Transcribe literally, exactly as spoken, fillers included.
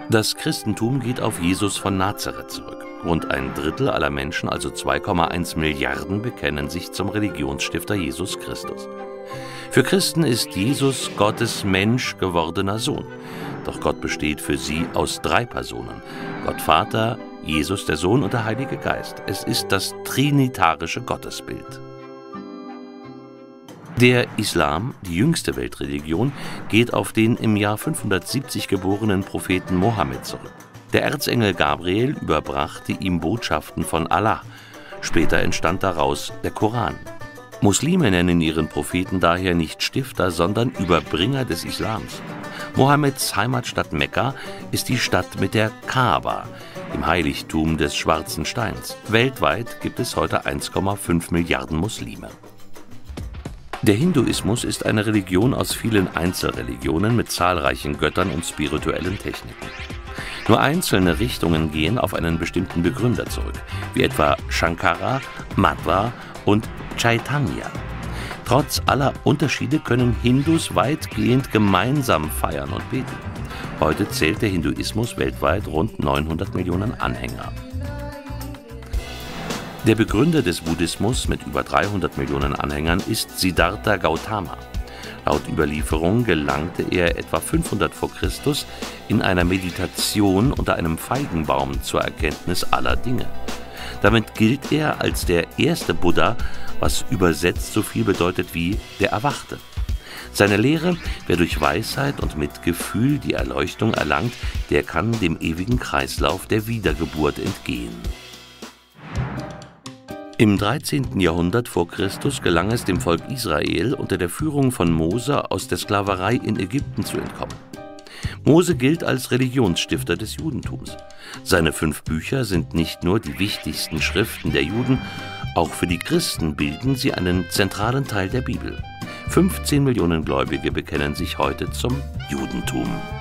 Das Christentum geht auf Jesus von Nazareth zurück. Rund ein Drittel aller Menschen, also zwei Komma eins Milliarden, bekennen sich zum Religionsstifter Jesus Christus. Für Christen ist Jesus Gottes Mensch gewordener Sohn. Doch Gott besteht für sie aus drei Personen: Gott Vater, Jesus der Sohn und der Heilige Geist. Es ist das trinitarische Gottesbild. Der Islam, die jüngste Weltreligion, geht auf den im Jahr fünfhundertsiebzig geborenen Propheten Mohammed zurück. Der Erzengel Gabriel überbrachte ihm Botschaften von Allah. Später entstand daraus der Koran. Muslime nennen ihren Propheten daher nicht Stifter, sondern Überbringer des Islams. Mohammeds Heimatstadt Mekka ist die Stadt mit der Kaaba, dem Heiligtum des schwarzen Steins. Weltweit gibt es heute eins Komma fünf Milliarden Muslime. Der Hinduismus ist eine Religion aus vielen Einzelreligionen mit zahlreichen Göttern und spirituellen Techniken. Nur einzelne Richtungen gehen auf einen bestimmten Begründer zurück, wie etwa Shankara, Madhva und Chaitanya. Trotz aller Unterschiede können Hindus weitgehend gemeinsam feiern und beten. Heute zählt der Hinduismus weltweit rund neunhundert Millionen Anhänger. Der Begründer des Buddhismus mit über dreihundert Millionen Anhängern ist Siddhartha Gautama. Laut Überlieferung gelangte er etwa fünfhundert vor Christus in einer Meditation unter einem Feigenbaum zur Erkenntnis aller Dinge. Damit gilt er als der erste Buddha, was übersetzt so viel bedeutet wie der Erwachte. Seine Lehre: wer durch Weisheit und Mitgefühl die Erleuchtung erlangt, der kann dem ewigen Kreislauf der Wiedergeburt entgehen. Im dreizehnten Jahrhundert vor Christus gelang es dem Volk Israel unter der Führung von Mose aus der Sklaverei in Ägypten zu entkommen. Mose gilt als Religionsstifter des Judentums. Seine fünf Bücher sind nicht nur die wichtigsten Schriften der Juden, auch für die Christen bilden sie einen zentralen Teil der Bibel. fünfzehn Millionen Gläubige bekennen sich heute zum Judentum.